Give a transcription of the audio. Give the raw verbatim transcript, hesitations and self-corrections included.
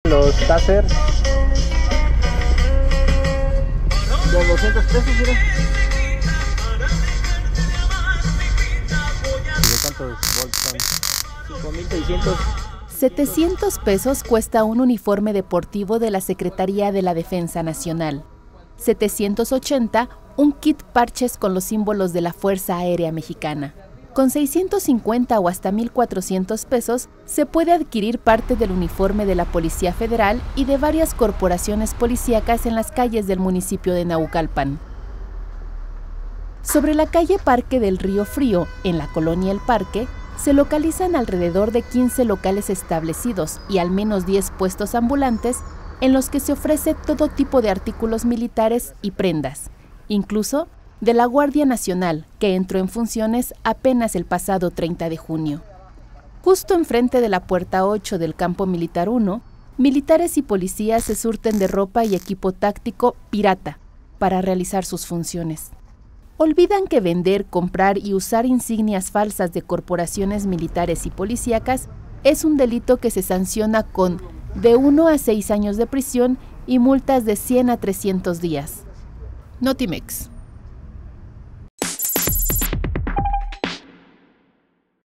Los Taser. De doscientos pesos, mira. ¿De cuántos volts son? cinco mil seiscientos. setecientos pesos cuesta un uniforme deportivo de la Secretaría de la Defensa Nacional. setecientos ochenta, un kit parches con los símbolos de la Fuerza Aérea Mexicana. Con seiscientos cincuenta o hasta mil cuatrocientos pesos se puede adquirir parte del uniforme de la Policía Federal y de varias corporaciones policíacas en las calles del municipio de Naucalpan. Sobre la calle Parque del Río Frío, en la colonia El Parque, se localizan alrededor de quince locales establecidos y al menos diez puestos ambulantes en los que se ofrece todo tipo de artículos militares y prendas, incluso de la Guardia Nacional, que entró en funciones apenas el pasado treinta de junio. Justo enfrente de la puerta ocho del Campo Militar uno, militares y policías se surten de ropa y equipo táctico pirata para realizar sus funciones. Olvidan que vender, comprar y usar insignias falsas de corporaciones militares y policíacas es un delito que se sanciona con de uno a seis años de prisión y multas de cien a trescientos días. Notimex.